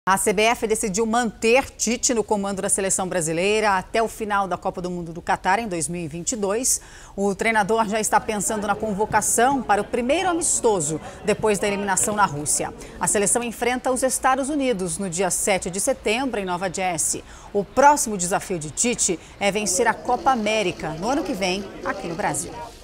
A CBF decidiu manter Tite no comando da seleção brasileira até o final da Copa do Mundo do Catar em 2022. O treinador já está pensando na convocação para o primeiro amistoso depois da eliminação na Rússia. A seleção enfrenta os Estados Unidos no dia 7 de setembro em Nova Jersey. O próximo desafio de Tite é vencer a Copa América no ano que vem aqui no Brasil.